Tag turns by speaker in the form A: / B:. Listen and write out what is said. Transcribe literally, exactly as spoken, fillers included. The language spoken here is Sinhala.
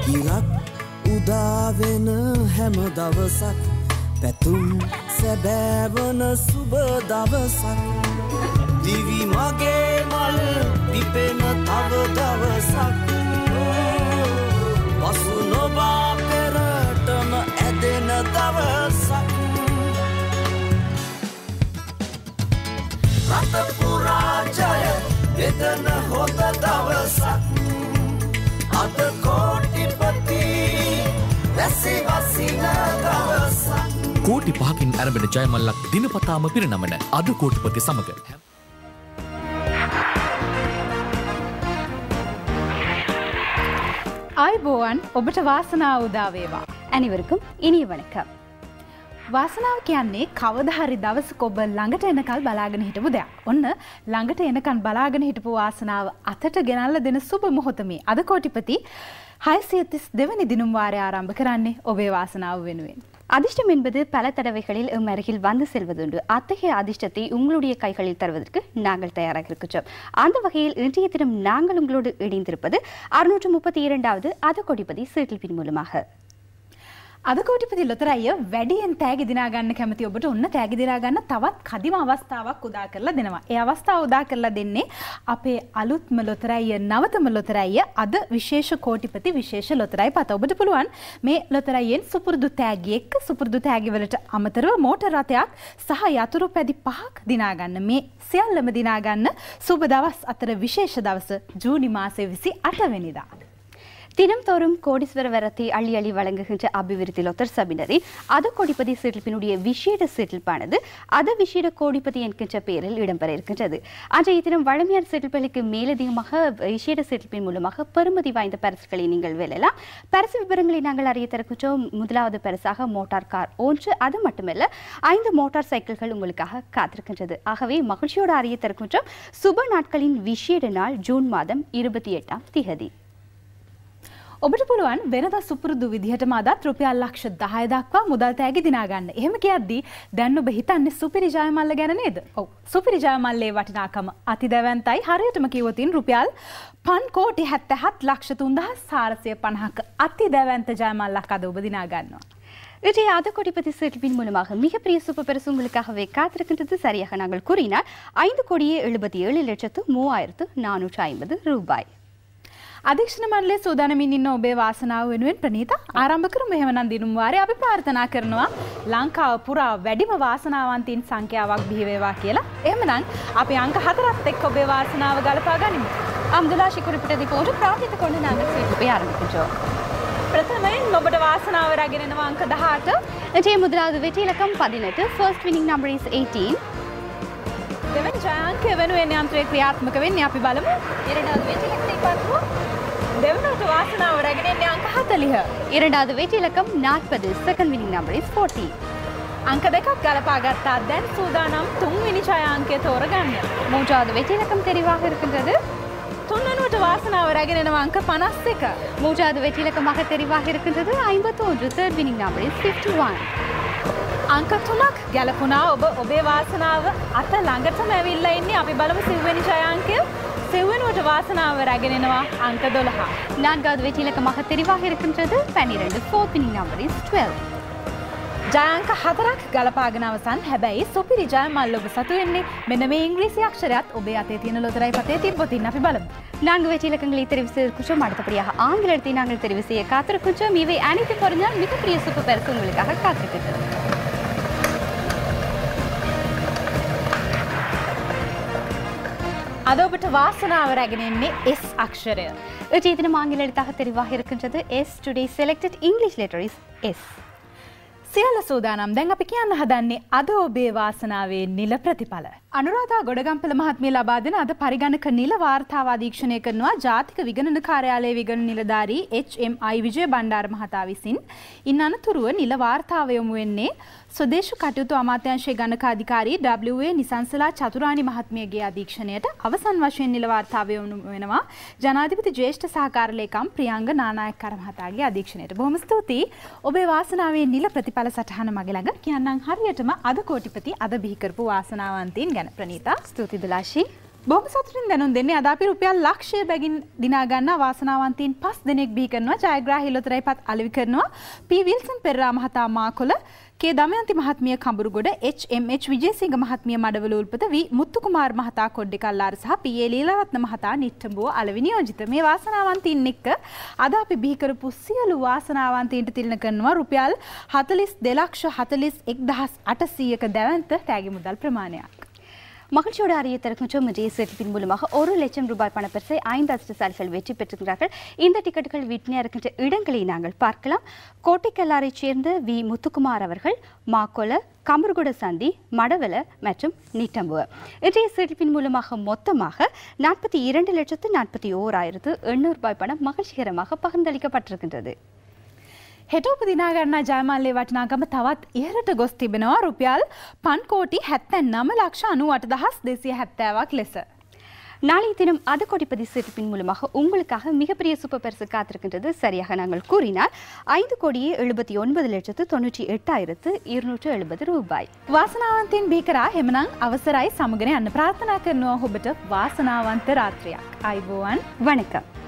A: ඉරක් උදාවෙන හැම දවසක් පැතුම් සැබෑවන සුබ දවසක් දිවි මගේ මල් පිපෙන තව දවසක් පසු නොබා පෙරටම ඇදෙන දවසක් රට පුරා ජය වෙදන හොඳ දවසක් අද කෝටිපති වැසි වසින දවසක්
B: කෝටි පහකින් ආරම්භන ජයමල්ලක් දිනපතාම පිරිනමන අද කෝටිපති සමග
C: ආයුබෝවන් ඔබට වාසනාව උදා වේවා.
D: අනිවරකම් ඉනිය වණකම්.
C: වාසනාව කියන්නේ කවදා හරි දවසක ඔබ ළඟට එනකල් බලාගෙන හිටපු දෙයක්. ඔන්න ළඟට එනකන් බලාගෙන හිටපු වාසනාව අතට ගෙනල්ලා දෙන සුබ මොහොත මේ අද කෝටිපති හයසිය තිස් දෙවනි දිනුම් වාරය ආරම්භ කරන්නේ ඔබේ වාසනාව වෙනුවෙன்.
D: அதிர்ஷ்டம் என்பது பல தடவைகளில் எம் அருகில் வந்து செல்வதுண்டு. அத்தகைய அதிர்ஷ்டத்தை உங்களுடைய கைகளில் தருவதற்கு நாங்கள் தயாராக இருக்கிறோம். அந்த வகையில் இன்றைய தினம் நாங்கள் உங்களோடு இணைந்திருப்பது அறுநூற்று முப்பத்தி இரண்டாவது අද කොටිපති සර්කිල් மூலமாக.
C: අද කෝටිපති ලොතරැය වැඩියෙන් තෑගි දිනා ගන්න කැමති ඔබට ඔන්න තෑගි දිනා ගන්න තවත් කදිම අවස්ථාවක් උදා කරලා දෙනවා. ඒ අවස්ථාව උදා කරලා දෙන්නේ අපේ අලුත්ම ලොතරැය නවතම ලොතරැය අද විශේෂ කෝටිපති විශේෂ ලොතරැයි පත. ඔබට පුළුවන් මේ ලොතරැයෙන් සුපුරුදු තෑගි එක්ක සුපුරුදු තෑගි වලට අමතරව මෝටර් රථයක් සහ යතුරු පැදි පහක් දිනා ගන්න. මේ සියල්ලම දිනා ගන්න සුබ දවස් අතර විශේෂ දවස ජූනි මාසයේ විසි අට වෙනිදා.
D: தினம்தோறும் கோடீஸ்வர வரத்தை அள்ளி அள்ளி வழங்குகின்ற அபிவிருத்தி லொத்தர் சபினரின் அத கோடிபதி சிற்றில்பினுடைய விசேட சிற்றில்பானது அத விசேட கோடிபதி என்கின்ற பெயரில் இடம்பெற இருக்கின்றது. அன்றைய தினம் வழமையான சிற்றில்களுக்கு மேலதிகமாக விசேட சிற்றில்பின் மூலமாக பெருமதி வாய்ந்த பரிசுகளை நீங்கள் வெல்லலாம். பரிசு விவரங்களை நாங்கள் அறிய தருகின்றோம். முதலாவது பரிசாக மோட்டார் கார் ஒன்று, அது மட்டுமல்ல ஐந்து மோட்டார் சைக்கிள்கள் உங்களுக்காக காத்திருக்கின்றது. ஆகவே மகிழ்ச்சியோடு அறிய தருகின்றோம். சுப நாட்களின் விசேட நாள் ஜூன் மாதம் இருபத்தி எட்டாம் திகதி.
C: ඔබට පුළුවන් වෙනදා සුපුරුදු විදිහටම අදත් රුපියල් ලක්ෂ දහය දක්වා මුදල් තෑගි දිනා ගන්න. එහෙම කියද්දී දැන් ඔබ හිතන්නේ සුපිරි ජයමල්ල ගැන නේද? ඔව්. සුපිරි ජයමල්ලේ වටිනාකම අතිදැවැන්තයි. හරියටම කිව්වොත් රුපියල් පන් කෝටි හැත්තෑහත් ලක්ෂ තුන්දහස් හාරසිය පනහක අතිදැවැන්ත ජයමල්ලක් අද ඔබ දිනා ගන්නවා.
D: இன்றைய அத கோடிபதி சிற்றில்பின் மூலமாக மிகப்பெரிய சூப்பர் பரிசு உங்களுக்காகவே காத்திருக்கின்றது. சரியாக நாங்கள் கூறினால் ஐந்து கோடியே எழுபத்தி ஏழு லட்சத்து மூவாயிரத்து நானூற்று ஐம்பது ரூபாய்.
C: අධීක්ෂණ මණ්ඩලයේ සූදානමින් ඉන්න ඔබේ වාසනාව වෙනුවෙන් ප්‍රනීතා ආරම්භ කරමු. එහෙමනම් දිනුම් වාරේ අපි ප්‍රාර්ථනා කරනවා ලංකාව පුරා වැඩිම වාසනාවන්තයින් සංඛ්‍යාවක් බිහි වේවා කියලා. එහෙමනම් අපි අංක හතරත් එක්ක ඔබේ වාසනාව ගලපා ගනිමු.
D: அம்துலாஷி குறிப்பிட்டதை போன்று பிரார்த்தித்துக் கொண்டு நாங்கள் சிற்றில்பை ஆரம்பிக்கின்றோம்.
C: பிரதமையின் ඔබට වාසනාව රැගෙන එනවා අංක දහඅට.
D: இன்றைய முதலாவது வெற்றி இலக்கம் பதினெட்டு. First winning number is eighteen.
C: දෙවන ජයාංකය වෙනුවෙන් යන්ත්‍රය ක්‍රියාත්මක වෙන්නේ. අපි බලමු.
D: இரண்டாவது வெற்றி இலக்கத்தை பார்ப்போம்.
C: දෙවනට වාසනාව රැගෙන එන්නේ අංක හතළිහ.
D: இரண்டாவது வெற்றி இலக்கம் நாற்பது. Second winning number is forty.
C: අංක දෙකක් ගලපා ගත්තා. දැන් සූදානම් තුන්වෙනි ජයාංකය තෝරගන්න.
D: மூன்றாவது வெற்றி இலக்கம் தெரிவாக இருக்கின்றது.
C: තුන්වෙනුවට වාසනාව රැගෙන එනවා අංක පනස් එක.
D: மூன்றாவது வெற்றி இலக்கமாக தெரிவாக இருக்கின்றது ஐம்பத்தொன்று. Third winning number is fifty-one.
C: අංක තුනක් ගැලපුණා. ඔබ ඔබේ වාසනාව අත ළඟටම ඇවිල්ලා ඉන්නේ. අපි බලමු සිව්වෙනි ජයාංකය. සිව්වෙනුවට වාසනාව රැගෙන එනවා අංක දොළහ.
D: நான்காவது வெற்றி இலக்கமாக தெரிவாக இருக்கின்றது பன்னிரண்டு. Fourth winning number is twelve.
C: ජයාංක හතරක් ගලපාගෙන අවසන්. හැබැයි සුපිරි ජයමල්ල ඔබ සතු වෙන්නේ මෙන්න මේ ඉංග්‍රීසි අක්ෂරයත් ඔබේ අතේ තියෙන ලොතරැයි පතේ තිබ්බොතින් අපි බලමු.
D: நான்கு வெற்றி இலக்கங்களை தெரிவு செய்திருக்கின்றோம். அடுத்தபடியாக ஆங்கிலத்தை நாங்கள் தெரிவு செய்ய காத்திருக்கின்றோம். இவை அனைத்து பொருந்தால் மிகப்பெரிய சூப்பர் பரிசு உங்களுக்காக காத்திருக்கின்றது.
C: අද ඔබට වාසනාව රැගෙන එන්නේ S අක්ෂරය.
D: இன்றைய தினம் ஆங்கில எழுத்தாக தெரிவாக இருக்கின்றது S. Today selected English letter is S.
C: සියල්ල සූදානම්. දැන් අපි කියන්න හදන්නේ අද ඔබේ වාසනාවේ නිල ප්‍රතිඵල. අනුරාධා ගොඩගම්පල මහත්මිය ලබා දෙන අද පරිගණක නිල වාර්තාව අධීක්ෂණය කරනවා ජාතික විගණන කාර්යාලයේ විගණන නිලධාරී H M I විජය බණ්ඩාර මහතා විසින්. ඉන් අනතුරුව නිල වාර්තාව යොමු වෙන්නේ ස්වදේශ කටයුතු අමාත්‍යාංශයේ ගණකාධිකාරී W A නිසංසලා චතුරානි මහත්මියගේ අධීක්ෂණයට අවසන් වශයෙන් නිල වාර්තාව යොමු වෙනවා ජනාධිපති ජ්‍යෙෂ්ඨ සහකාර ලේකම් ප්‍රියංග නානායක්කර මහතාගේ අධීක්ෂණයට. බොහොම ස්තුතියි. ඔබේ වාසනාවේ නිල ප්‍රතිඵල සටහන මගේ ළඟ කියන්නම් හරියටම අද කෝටිපති අද බිහි කරපු වාසනාවන්තයින් ගැන. ප්‍රනීතා
D: ස්තුති දුලාෂි.
C: බොහොම සතුටින් දැනුම් දෙන්නේ අද අපි රුපියල් ලක්ෂය බැගින් දිනා ගන්න වාසනාවන්තයින් පස් දෙනෙක් බිහි කරනවා. ජයග්‍රාහී ලොතරැයිපත් අලෙවි කරනවා. පී විල්සන් පෙරේරා මහතා මාකොළ, කේ දමයන්ති මහත්මිය Kamburugoda, H M H Wijesinghe මහත්මිය මඩවල උල්පත, වී මුත්තුකුමාර් මහතා කොඩ්ඩේකල්ලාර සහ පී ඒ ලීලාරත්න මහතා නිට්ටඹුව අලෙවි නියෝජිත. මේ වාසනාවන්තයින් එක්ක අද අපි බිහි කරපු සියලු වාසනාවන්තයින්ට තිලන කරනවා රුපියල් හතළිස් දෙලක්ෂ හතළිස් එක්දහස් අටසීයක දැවැන්ත තෑගි මුදල් ප්‍රමාණයක්.
D: மகிழ்ச்சியோட அறியத்திற்கும் சுமதி செட்டிப்பின் மூலமாக ஒரு லட்சம் ரூபாய் பணப்பரிசை ஐந்து அதிர்ஷ்டசாலிகள் வெற்றி பெற்றிருக்கிறார்கள். இந்த டிக்கெட்டுகள் வீட்டில் இருக்கின்ற இடங்களை நாங்கள் பார்க்கலாம். கோட்டைக்கல்லாரைச் சேர்ந்த வி முத்துக்குமார் அவர்கள் மாக்கொல, கம்பர்குட சந்தி, மடவல மற்றும் நிட்டம்புவ. இன்றைய செட்டிப்பின் மூலமாக மொத்தமாக நாற்பத்தி இரண்டு லட்சத்து நாற்பத்தி ஓராயிரத்து எண்ணூறு ரூபாய் பணம் மகிழ்ச்சிகரமாக பகிர்ந்தளிக்கப்பட்டிருக்கின்றது.
C: හෙට උපදිනා ගන්නා ජයමාල්ලේ වටිනාකම තවත් ඉහළට ගොස් තිබෙනවා රුපියල් පන් කෝටි හැත්තෑනව ලක්ෂ අනූඅට දහස් දෙසිය හැත්තෑවක් ලෙස.
D: நாளைய தினம் அது கோடிப்பதி சிறப்பின் மூலமாக உங்களுக்காக மிகப்பெரிய சூப்பர் பரிசு காத்திருக்கின்றது. சரியாக நாங்கள் கூறினால் ஐந்து கோடியே எழுபத்தி ஒன்பது லட்சத்து தொன்னூற்றி எட்டாயிரத்து இருநூற்று எழுபது ரூபாய்.
C: වාසනාවන්තයින් බිහිකරා එහෙමනම් අවසරයි සමගන යන්න ප්‍රාර්ථනා කරනවා ඔබට වාසනාවන්ත රාත්‍රියක්. අයිබෝවන්
D: வணக்கம்.